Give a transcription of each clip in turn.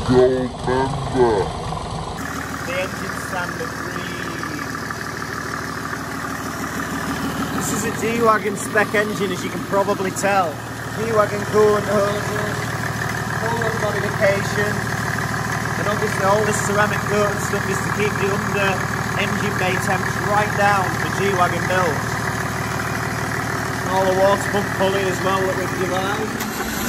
Gold member. The engine standard green. This is a G-Wagon spec engine, as you can probably tell. G-Wagon coolant hoses, full of modification, and obviously all this ceramic coat and stuff is to keep the under engine bay temps right down for G-Wagon builds. And all the water pump pulley as well that we've devised.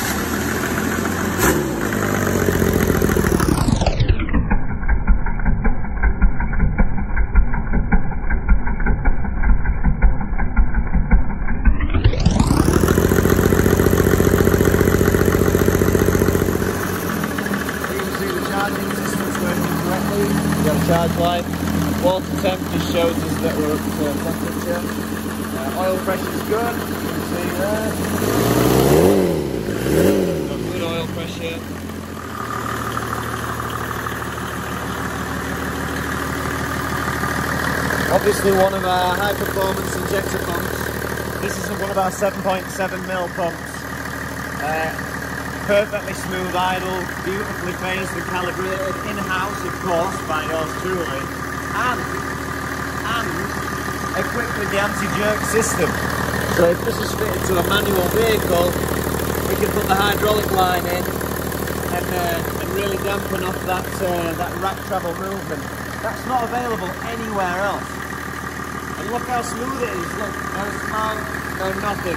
Charge light. Water temp just shows us that we're up to temperature. Oil pressure's good, you can see there. Got good oil pressure. Obviously one of our high performance injector pumps. This is one of our 7.7mm pumps. Perfectly smooth idle, beautifully phased and calibrated in-house, of course, by yours truly, and equipped with the anti-jerk system. So if this is fitted to a manual vehicle, we can put the hydraulic line in and really dampen off that rack travel movement. That's not available anywhere else. And look how smooth it is. Look, no smoke, no nothing.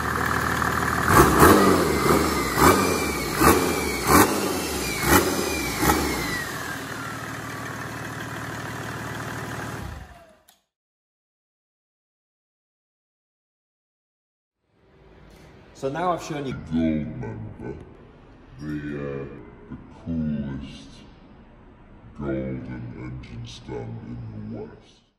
So now I've shown you Gold member, the coolest golden engine stand in the West.